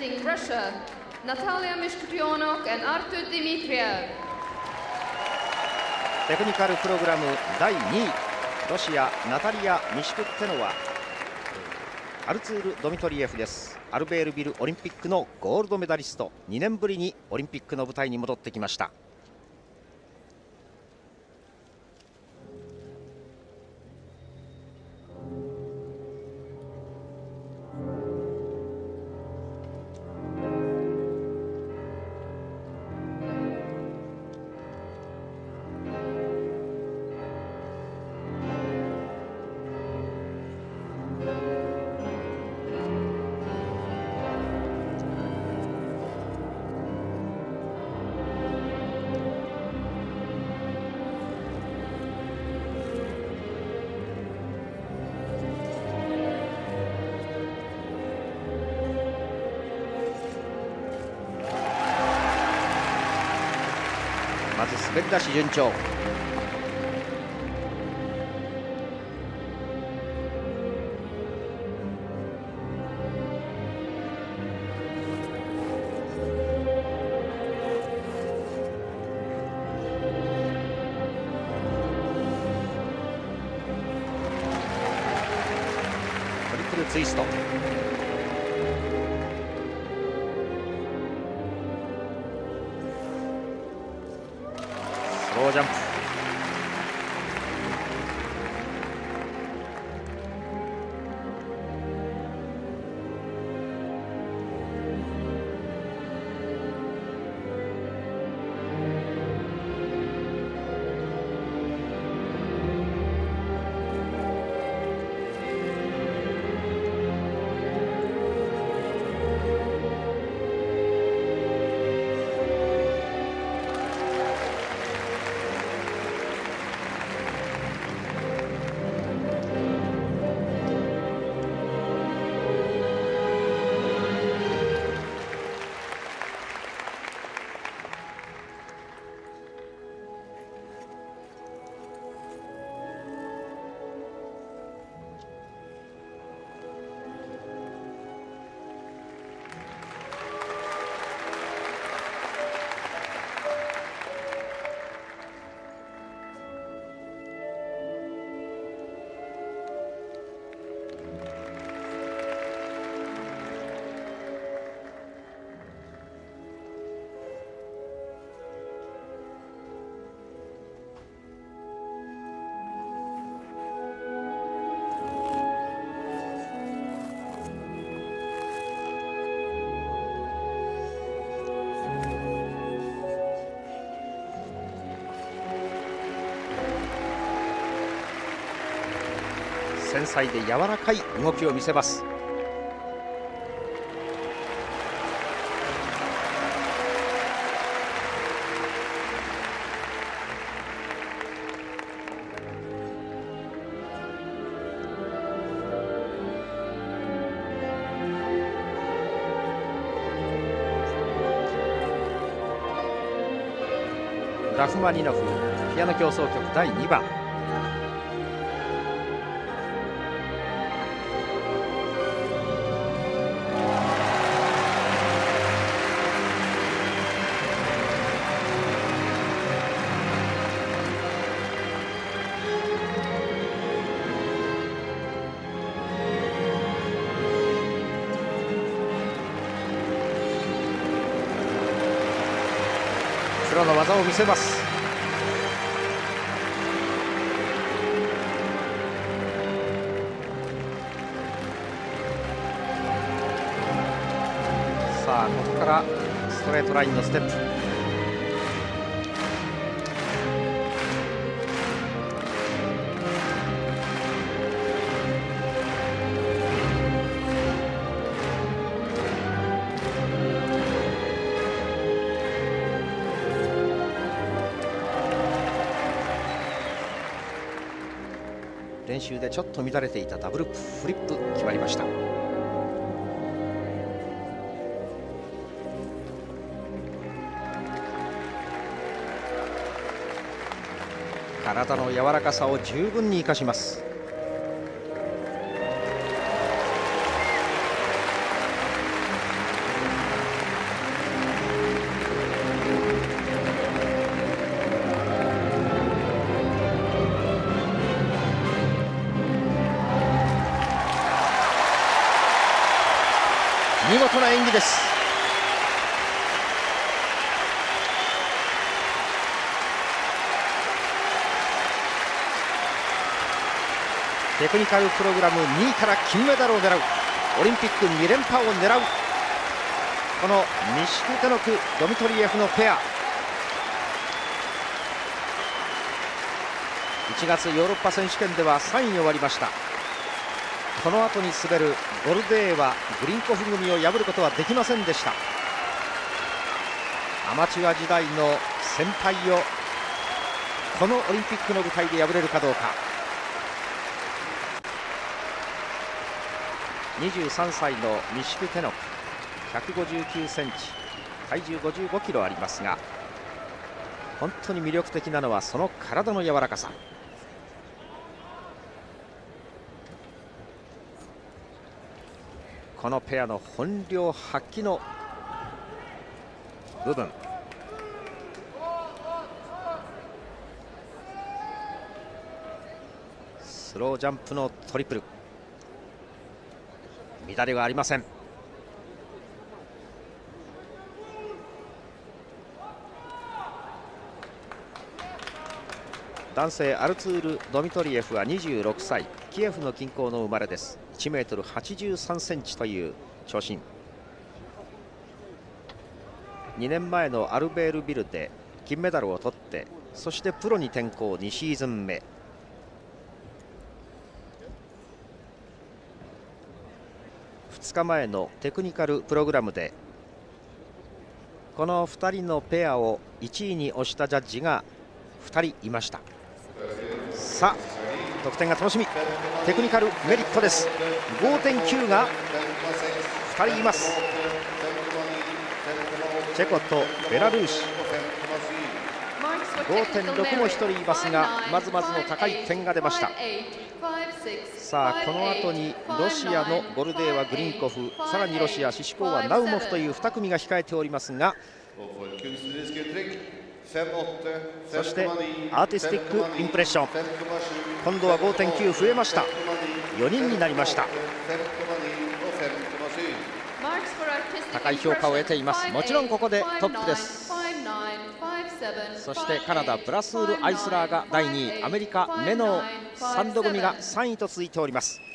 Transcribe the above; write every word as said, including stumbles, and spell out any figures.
representing Russia, Natalia Mishkutyanok and Artur Dmitriev. テクニカルプログラムだいにい、ロシアナタリア・ミシュクッテノワ、アルツール・ドミトリエフです。アルベールビルオリンピックのゴールドメダリスト、にねんぶりにオリンピックの舞台に戻ってきました。まず滑り出し順調。トリプルツイスト。スロージャンプ。繊細で柔らかい動きを見せます。ラフマニノフピアノ協奏曲だいにばん。プロの技を見せます。さあここからストレートラインのステップ。練習でちょっと乱れていたダブルフリップ決まりました。体の柔らかさを十分に生かします。 見事な演技です。テクニカルプログラムにいから金メダルを狙う、オリンピックに連覇を狙うこのミシクテノク・ドミトリエフのペア。いちがつヨーロッパ選手権ではさんいに終わりました。この後に滑るゴルデーはグリンコフ組を破ることはできませんでした。アマチュア時代の先輩をこのオリンピックの舞台で破れるかどうか。にじゅうさんさいのミシクテノク、ひゃくごじゅうきゅうセンチ、体重ごじゅうごキロありますが、本当に魅力的なのはその体の柔らかさ。このペアの本領発揮の部分。スロージャンプのトリプル、乱れはありません。男性アルツール・ドミトリエフはにじゅうろくさい、キエフの近郊の生まれです。いちメートルはちじゅうさんセンチという長身。にねんまえのアルベールビルで金メダルを取って、そしてプロに転向にシーズン目。ふつかまえのテクニカルプログラムでこのふたりのペアをいちいに推したジャッジがふたりいました。さあ得点が楽しみ。テクニカルメリットです。 ごてんきゅう がふたりいます。チェコとベラルーシ。 ごてんろく もひとりいますが、まずまずの高い点が出ました。さあこの後にロシアのゴルデーワ・グリンコフ、さらにロシアシシコーワ・ナウモフというに組が控えておりますが、そしてアーティスティックインプレッション、今度は ごてんきゅう 増えました。よにんになりました。高い評価を得ています。もちろんここでトップです。そしてカナダブラスール・アイスラーがだいにい、アメリカメノー・サンド組がさんいと続いております。